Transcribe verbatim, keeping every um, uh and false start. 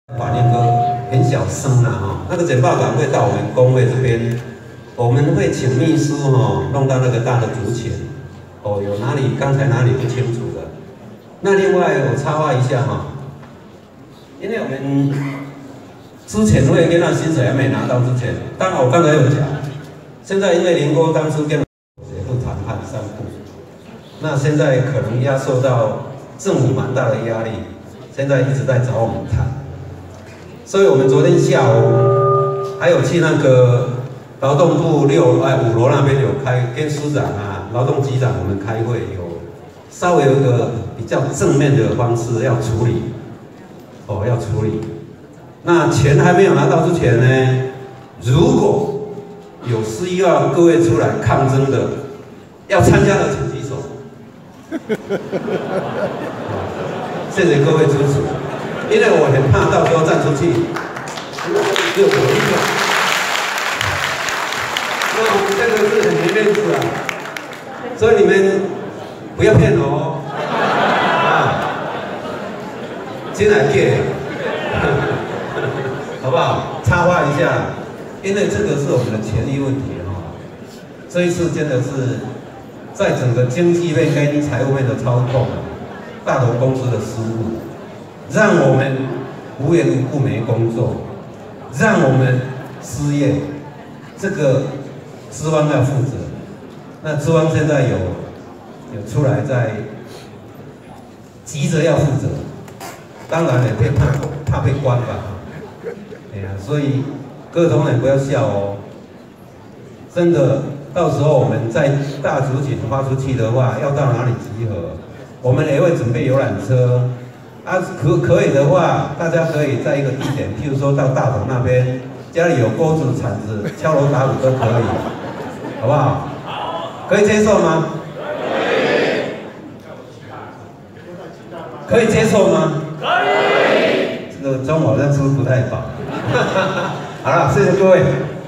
法令都很小声啦、啊、哈，那个简报稿会到我们工会这边，我们会请秘书哈弄到那个大的竹前，哦，有哪里刚才哪里不清楚的。那另外我插话一下哈，因为我们之前会跟那薪水还没拿到之前，当然我刚才有讲，现在因为林哥当初跟协不谈判三不，那现在可能压受到政府蛮大的压力，现在一直在找我们谈。 所以我们昨天下午还有去那个劳动部六哎五楼那边有开，跟司长啊、劳动局长我们开会，有稍微有一个比较正面的方式要处理，哦要处理。那钱还没有拿到之前呢，如果有需要各位出来抗争的，要参加的请举手。谢谢各位支持。 因为我很怕到时候站出去，就我一个，那我们这个是很没面子啊，所以你们不要骗我哦，啊，进来借，好不好？插话一下，因为这个是我们的权益问题哈、哦，这一次真的是在整个经济面跟财务面的操控，大头公司的失误。 让我们无缘无故没工作，让我们失业，这个资方要负责。那资方现在有有出来在急着要负责，当然也被怕怕被关吧。哎呀，所以各位同仁不要笑哦，真的，到时候我们在大族群发出去的话，要到哪里集合？我们也会准备游览车。 啊，可可以的话，大家可以在一个地点，譬如说到大同那边，家里有锅子、铲子，敲锣打鼓都可以，好不好？可以接受吗？可以。可以接受吗？可以。这个中午好像吃不太饱。好了，谢谢各位。